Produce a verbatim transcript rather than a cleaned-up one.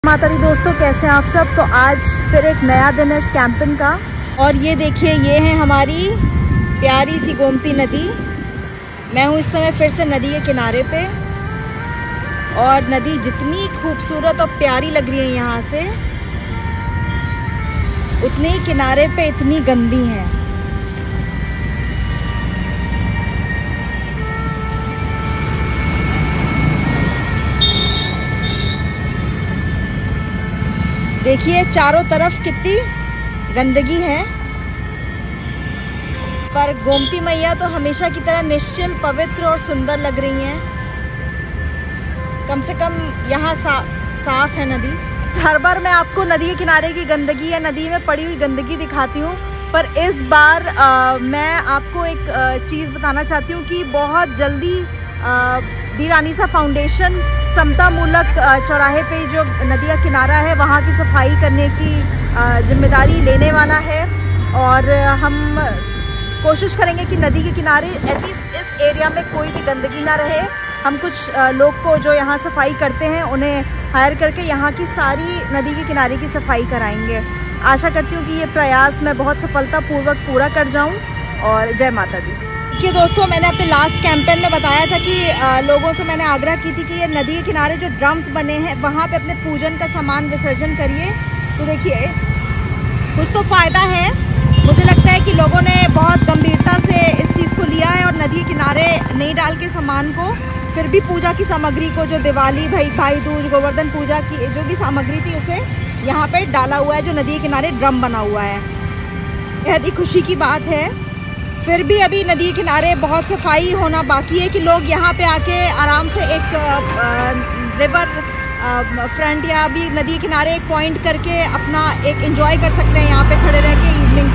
माता दी दोस्तों, कैसे हैं आप सब। तो आज फिर एक नया दिन है इस कैंपिंग का। और ये देखिए, ये है हमारी प्यारी सी गोमती नदी। मैं हूँ इस समय फिर से नदी के किनारे पे, और नदी जितनी खूबसूरत और प्यारी लग रही है यहाँ से, उतनी किनारे पे इतनी गंदी है। देखिए चारों तरफ कितनी गंदगी है, पर गोमती मैया तो हमेशा की तरह निश्चल, पवित्र और सुंदर लग रही हैं। कम से कम यहाँ सा, साफ है नदी। हर बार मैं आपको नदी के किनारे की गंदगी या नदी में पड़ी हुई गंदगी दिखाती हूँ, पर इस बार आ, मैं आपको एक चीज़ बताना चाहती हूँ कि बहुत जल्दी डी रानीसा फाउंडेशन समता मूलक चौराहे पे जो नदी का किनारा है वहाँ की सफाई करने की जिम्मेदारी लेने वाला है। और हम कोशिश करेंगे कि नदी के किनारे एटलीस्ट इस एरिया में कोई भी गंदगी ना रहे। हम कुछ लोग को जो यहाँ सफाई करते हैं उन्हें हायर करके यहाँ की सारी नदी के किनारे की सफाई कराएंगे। आशा करती हूँ कि ये प्रयास मैं बहुत सफलतापूर्वक पूरा कर जाऊँ। और जय माता दी। देखिए दोस्तों, मैंने अपने लास्ट कैंपेन में बताया था कि आ, लोगों से मैंने आग्रह की थी कि ये नदी के किनारे जो ड्रम्स बने हैं वहाँ पे अपने पूजन का सामान विसर्जन करिए। तो देखिए कुछ तो फ़ायदा है। मुझे लगता है कि लोगों ने बहुत गंभीरता से इस चीज़ को लिया है और नदी के किनारे नहीं डाल के सामान को, फिर भी पूजा की सामग्री को, जो दिवाली, भाई भाई दूज, गोवर्धन पूजा की जो भी सामग्री थी उसे यहाँ पे डाला हुआ है, जो नदी के किनारे ड्रम बना हुआ है। बेहद ही खुशी की बात है। फिर भी अभी नदी के किनारे बहुत सफाई होना बाकी है कि लोग यहाँ पे आके आराम से एक रिवर फ्रंट या भी नदी किनारे एक पॉइंट करके अपना एक एंजॉय कर सकते हैं यहाँ पे खड़े रह के इवनिंग